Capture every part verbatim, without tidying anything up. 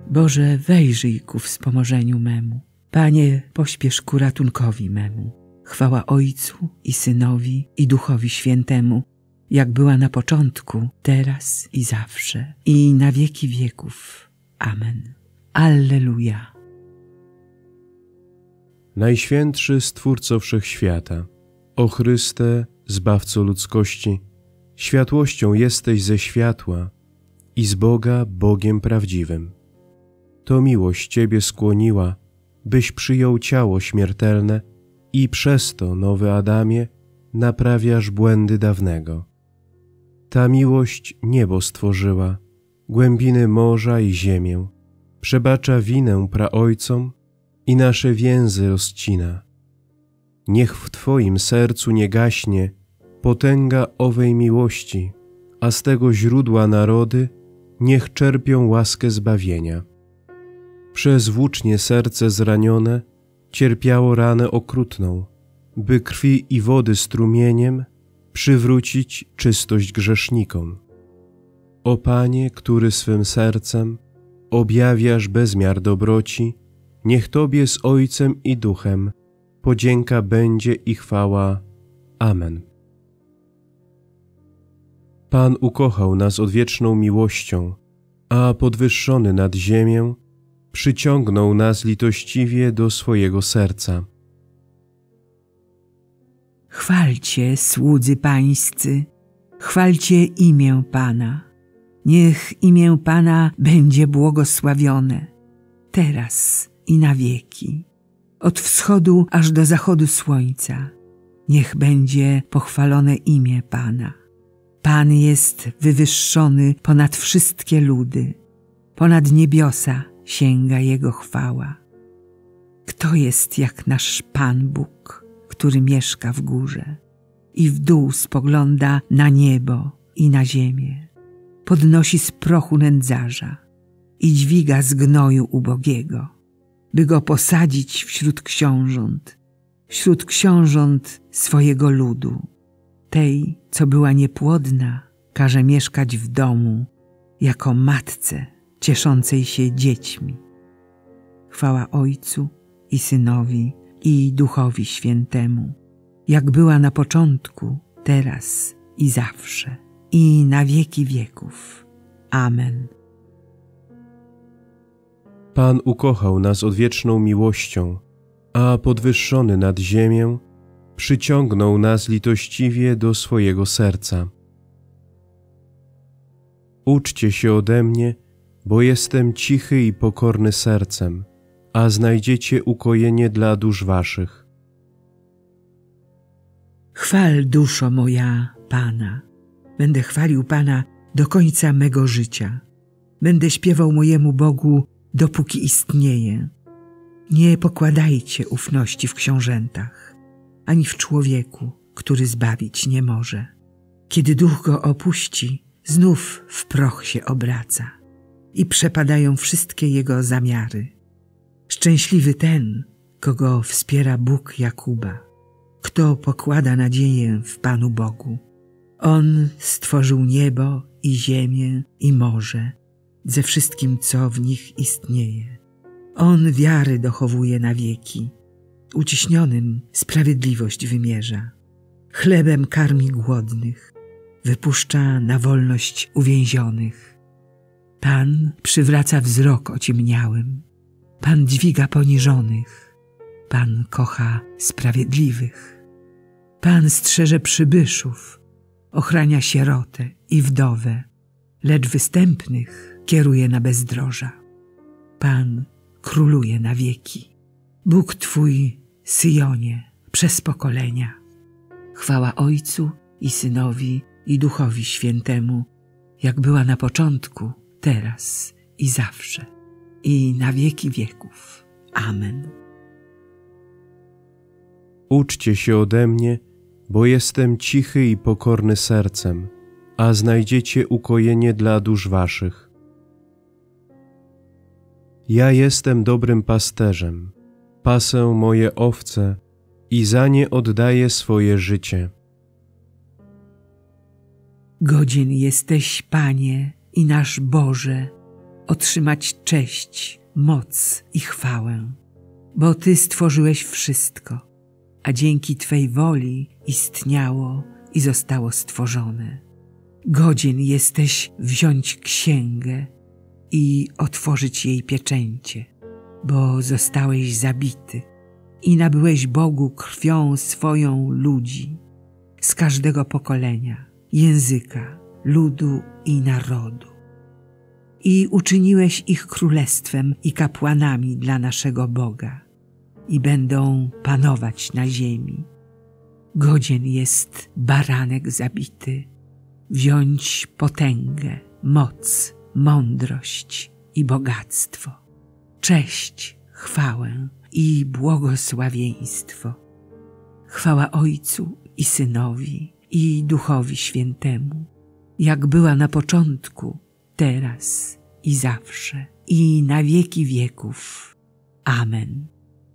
Boże, wejrzyj ku wspomożeniu memu. Panie, pośpiesz ku ratunkowi memu. Chwała Ojcu i Synowi i Duchowi Świętemu, jak była na początku, teraz i zawsze, i na wieki wieków. Amen. Alleluja. Najświętszy Stwórco Wszechświata, o Chryste, Zbawco ludzkości, światłością jesteś ze światła i z Boga Bogiem prawdziwym. To miłość Ciebie skłoniła, byś przyjął ciało śmiertelne i przez to, nowy Adamie, naprawiasz błędy dawnego. Ta miłość niebo stworzyła, głębiny morza i ziemię, przebacza winę praojcom i nasze więzy rozcina. Niech w Twoim sercu nie gaśnie potęga owej miłości, a z tego źródła narody niech czerpią łaskę zbawienia. Przez włócznie serce zranione cierpiało ranę okrutną, by krwi i wody strumieniem przywrócić czystość grzesznikom. O Panie, który swym sercem objawiasz bezmiar dobroci, niech Tobie z Ojcem i Duchem podzięka będzie i chwała. Amen. Pan ukochał nas odwieczną miłością, a podwyższony nad ziemię przyciągnął nas litościwie do swojego serca. Chwalcie, słudzy pańscy, chwalcie imię Pana. Niech imię Pana będzie błogosławione, teraz i na wieki. Od wschodu aż do zachodu słońca, niech będzie pochwalone imię Pana. Pan jest wywyższony ponad wszystkie ludy, ponad niebiosa sięga Jego chwała. Kto jest jak nasz Pan Bóg, który mieszka w górze i w dół spogląda na niebo i na ziemię, podnosi z prochu nędzarza i dźwiga z gnoju ubogiego, by go posadzić wśród książąt, wśród książąt swojego ludu. Tej, co była niepłodna, każe mieszkać w domu jako matce cieszącej się dziećmi. Chwała Ojcu i Synowi i Duchowi Świętemu, jak była na początku, teraz i zawsze, i na wieki wieków. Amen. Pan ukochał nas odwieczną miłością, a podwyższony nad ziemię przyciągnął nas litościwie do swojego serca. Uczcie się ode mnie, bo jestem cichy i pokorny sercem, a znajdziecie ukojenie dla dusz waszych. Chwal, duszo moja, Pana. Będę chwalił Pana do końca mego życia. Będę śpiewał mojemu Bogu, dopóki istnieje. Nie pokładajcie ufności w książętach, ani w człowieku, który zbawić nie może. Kiedy duch go opuści, znów w proch się obraca i przepadają wszystkie jego zamiary. Szczęśliwy ten, kogo wspiera Bóg Jakuba, kto pokłada nadzieję w Panu Bogu. On stworzył niebo i ziemię i morze, ze wszystkim, co w nich istnieje. On wiary dochowuje na wieki, uciśnionym sprawiedliwość wymierza. Chlebem karmi głodnych, wypuszcza na wolność uwięzionych. Pan przywraca wzrok ociemniałym, Pan dźwiga poniżonych, Pan kocha sprawiedliwych. Pan strzeże przybyszów, ochrania sierotę i wdowę, lecz występnych kieruje na bezdroża. Pan króluje na wieki. Bóg Twój, Syjonie, przez pokolenia. Chwała Ojcu i Synowi i Duchowi Świętemu, jak była na początku, teraz i zawsze, i na wieki wieków. Amen. Uczcie się ode mnie, bo jestem cichy i pokorny sercem, a znajdziecie ukojenie dla dusz waszych. Ja jestem dobrym pasterzem, pasę moje owce i za nie oddaję swoje życie. Godzien jesteś, Panie i nasz Boże, otrzymać cześć, moc i chwałę, bo Ty stworzyłeś wszystko, a dzięki Twej woli istniało i zostało stworzone. Godzien jesteś wziąć księgę i otworzyć jej pieczęcie, bo zostałeś zabity i nabyłeś Bogu krwią swoją ludzi z każdego pokolenia, języka, ludu i narodu. I uczyniłeś ich królestwem i kapłanami dla naszego Boga i będą panować na ziemi. Godzien jest baranek zabity, wziąć potęgę, moc, mądrość i bogactwo, cześć, chwałę i błogosławieństwo. Chwała Ojcu i Synowi i Duchowi Świętemu, jak była na początku, teraz i zawsze, i na wieki wieków. Amen.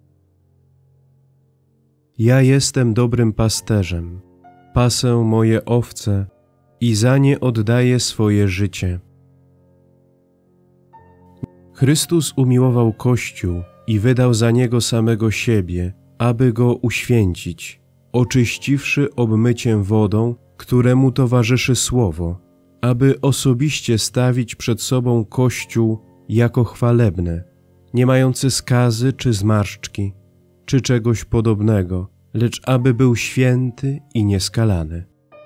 Ja jestem dobrym pasterzem, pasę moje owce i za nie oddaję swoje życie. Chrystus umiłował Kościół i wydał za niego samego siebie, aby go uświęcić, oczyściwszy obmyciem wodą, któremu towarzyszy słowo, aby osobiście stawić przed sobą Kościół jako chwalebny, nie mający skazy czy zmarszczki, czy czegoś podobnego, lecz aby był święty i nieskalany.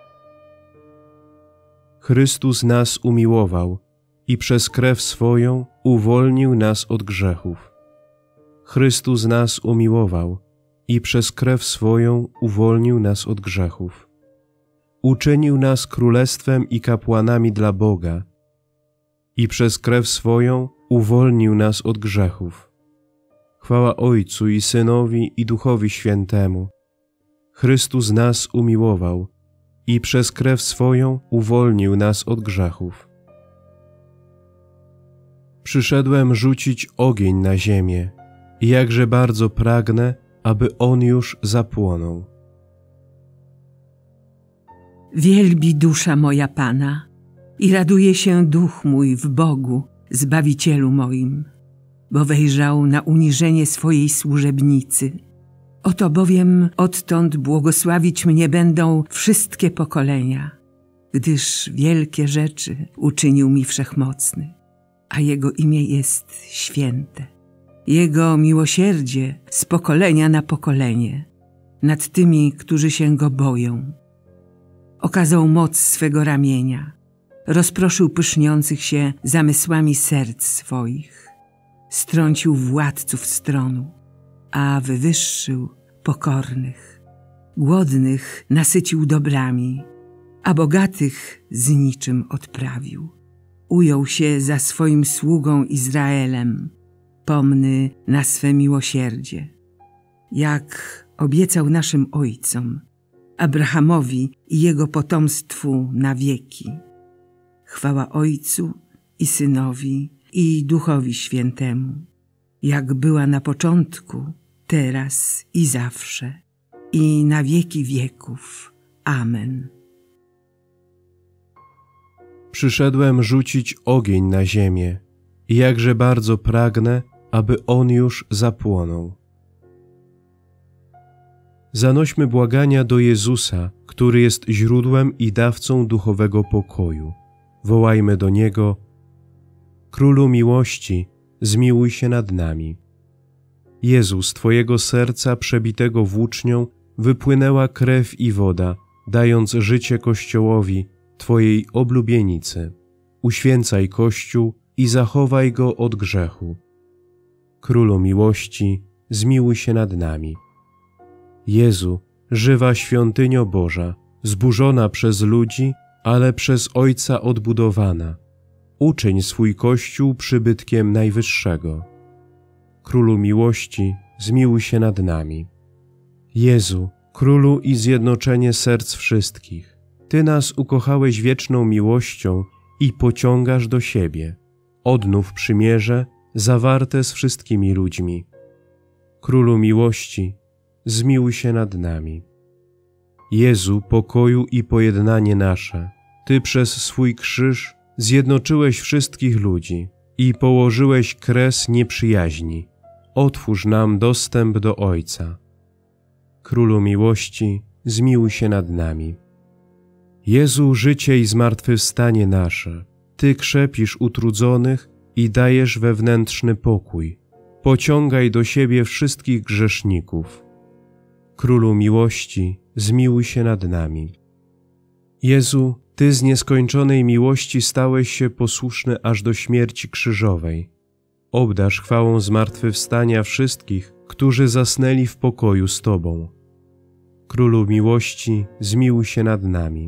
Chrystus nas umiłował i przez krew swoją uwolnił nas od grzechów. Chrystus nas umiłował i przez krew swoją uwolnił nas od grzechów. Uczynił nas królestwem i kapłanami dla Boga i przez krew swoją uwolnił nas od grzechów. Chwała Ojcu i Synowi i Duchowi Świętemu. Chrystus nas umiłował i przez krew swoją uwolnił nas od grzechów. Przyszedłem rzucić ogień na ziemię i jakże bardzo pragnę, aby on już zapłonął. Wielbi dusza moja Pana i raduje się duch mój w Bogu, Zbawicielu moim, bo wejrzał na uniżenie swojej służebnicy. Oto bowiem odtąd błogosławić mnie będą wszystkie pokolenia, gdyż wielkie rzeczy uczynił mi Wszechmocny, a Jego imię jest święte. Jego miłosierdzie z pokolenia na pokolenie nad tymi, którzy się Go boją. Okazał moc swego ramienia, rozproszył pyszniących się zamysłami serc swoich, strącił władców stronu, a wywyższył pokornych. Głodnych nasycił dobrami, a bogatych z niczym odprawił. Ujął się za swoim sługą Izraelem, pomny na swe miłosierdzie, jak obiecał naszym ojcom, Abrahamowi i jego potomstwu na wieki. Chwała Ojcu i Synowi i Duchowi Świętemu, jak była na początku, teraz i zawsze, i na wieki wieków. Amen. Przyszedłem rzucić ogień na ziemię i jakże bardzo pragnę, aby on już zapłonął. Zanośmy błagania do Jezusa, który jest źródłem i dawcą duchowego pokoju. Wołajmy do Niego: Królu miłości, zmiłuj się nad nami. Jezu, z Twojego serca przebitego włócznią wypłynęła krew i woda, dając życie Kościołowi, Twojej oblubienicy. Uświęcaj Kościół i zachowaj go od grzechu. Królu miłości, zmiłuj się nad nami. Jezu, żywa świątynio Boża, zburzona przez ludzi, ale przez Ojca odbudowana, uczyń swój Kościół przybytkiem Najwyższego. Królu miłości, zmiłuj się nad nami. Jezu, Królu i zjednoczenie serc wszystkich, Ty nas ukochałeś wieczną miłością i pociągasz do siebie. Odnów przymierze zawarte z wszystkimi ludźmi. Królu miłości, zmiłuj się nad nami. Jezu, pokoju i pojednanie nasze, Ty przez swój krzyż zjednoczyłeś wszystkich ludzi i położyłeś kres nieprzyjaźni. Otwórz nam dostęp do Ojca. Królu miłości, zmiłuj się nad nami. Jezu, życie i zmartwychwstanie nasze, Ty krzepisz utrudzonych i dajesz wewnętrzny pokój. Pociągaj do siebie wszystkich grzeszników. Królu miłości, zmiłuj się nad nami. Jezu, Ty z nieskończonej miłości stałeś się posłuszny aż do śmierci krzyżowej. Obdarz chwałą zmartwychwstania wszystkich, którzy zasnęli w pokoju z Tobą. Królu miłości, zmiłuj się nad nami.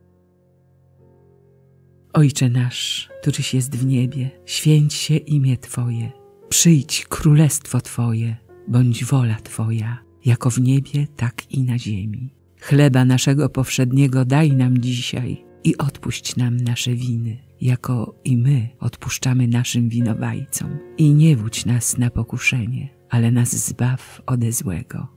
Ojcze nasz, któryś jest w niebie, święć się imię Twoje. Przyjdź królestwo Twoje, bądź wola Twoja, jako w niebie, tak i na ziemi. Chleba naszego powszedniego daj nam dzisiaj i odpuść nam nasze winy, jako i my odpuszczamy naszym winowajcom. I nie wódź nas na pokuszenie, ale nas zbaw ode złego.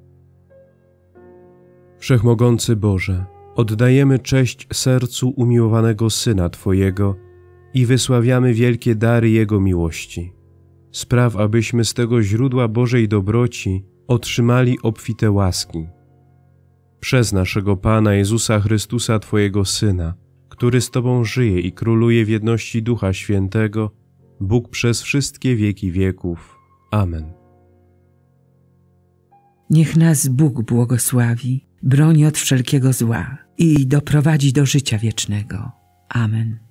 Wszechmogący Boże, oddajemy cześć sercu umiłowanego Syna Twojego i wysławiamy wielkie dary Jego miłości. Spraw, abyśmy z tego źródła Bożej dobroci otrzymali obfite łaski. Przez naszego Pana Jezusa Chrystusa, Twojego Syna, który z Tobą żyje i króluje w jedności Ducha Świętego, Bóg przez wszystkie wieki wieków. Amen. Niech nas Bóg błogosławi, broni od wszelkiego zła i doprowadzi do życia wiecznego. Amen.